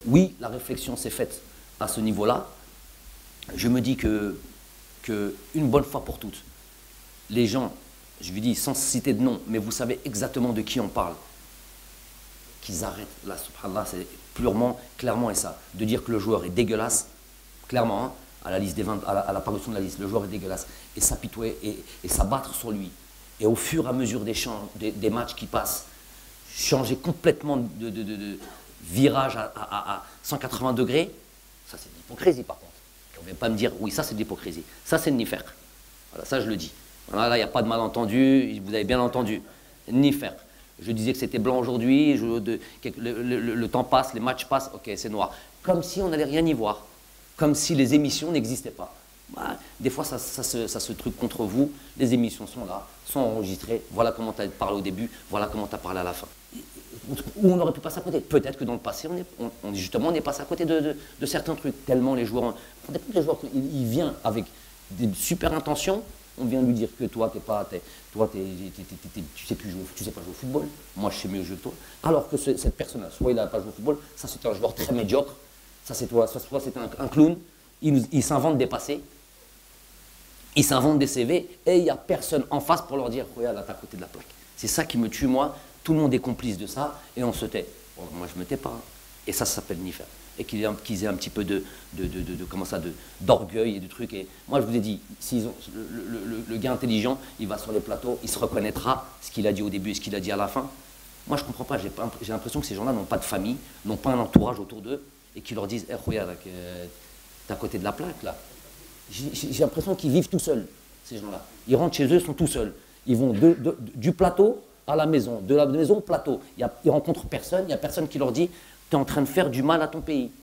Oui, la réflexion s'est faite à ce niveau-là. Je me dis que une bonne fois pour toutes, les gens, je lui dis sans citer de nom, mais vous savez exactement de qui on parle, qu'ils arrêtent. Là, subhanallah, c'est purement, clairement, et ça, de dire que le joueur est dégueulasse, clairement, hein, à la liste des 20, à la parution de la liste, le joueur est dégueulasse, et s'apitoyer et s'abattre sur lui. Et au fur et à mesure des matchs qui passent, changer complètement de virage à 180 degrés, ça c'est de l'hypocrisie par contre. Et on ne vient pas me dire, oui, ça c'est de l'hypocrisie. Ça c'est le nifaq. Voilà, ça je le dis. Voilà, là, il n'y a pas de malentendu, vous avez bien entendu. Nifaq. Je disais que c'était blanc aujourd'hui, le temps passe, les matchs passent, ok, c'est noir. Comme si on n'allait rien y voir. Comme si les émissions n'existaient pas. Bah, des fois, ça se truc contre vous. Les émissions sont là, sont enregistrées. Voilà comment tu as parlé au début, voilà comment tu as parlé à la fin. Ou on aurait pu passer à côté. Peut-être que dans le passé, justement, on est passé à côté de certains trucs. Tellement les joueurs. Les joueurs, il vient avec des super intentions. On vient lui dire que toi, tu sais plus jouer, tu sais pas jouer au football. Moi, je sais mieux jouer que toi. Alors que cette personne-là, soit il n'a pas joué au football, ça c'est un joueur très médiocre. Ça c'est toi, soit c'est un clown. Il s'invente des passés. Il s'invente des CV et il n'y a personne en face pour leur dire regarde, là, t'es à côté de la plaque. C'est ça qui me tue, moi. Tout le monde est complice de ça et on se tait. Bon, moi, je ne me tais pas. Hein. Et ça s'appelle nifaq. Et qu'ils aient un petit peu d'orgueil et de trucs. Et moi, je vous ai dit, le gars intelligent, il va sur les plateaux, il se reconnaîtra ce qu'il a dit au début et ce qu'il a dit à la fin. Moi, je ne comprends pas. J'ai l'impression que ces gens-là n'ont pas de famille, n'ont pas un entourage autour d'eux et qui leur disent regarde, t'es à côté de la plaque, là. J'ai l'impression qu'ils vivent tout seuls, ces gens-là. Ils rentrent chez eux, ils sont tout seuls. Ils vont du plateau à la maison, de la maison au plateau. Ils ne rencontrent personne, il n'y a personne qui leur dit « tu es en train de faire du mal à ton pays ».